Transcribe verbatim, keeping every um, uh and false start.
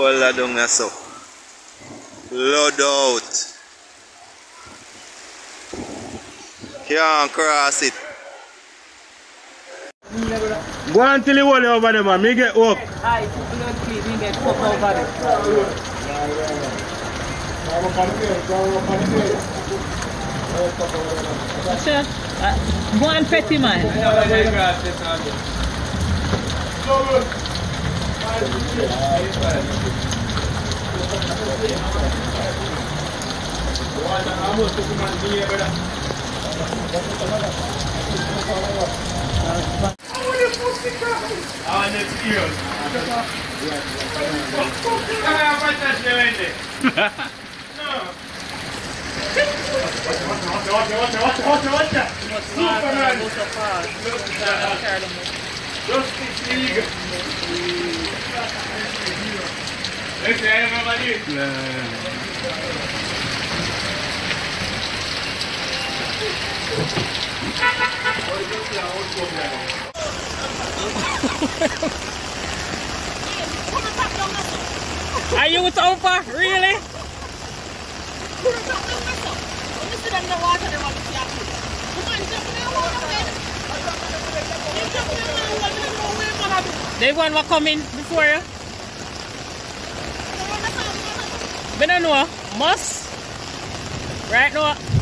Hold that down there, so. Load out. Can't cross it. Go until you hold it over there, man. Me get hook. Aye, please, me get hook over there. Sure. Uh, go and petty, man. Are you with Opa? Really? They one were coming before you? I don't know. Must? Right now?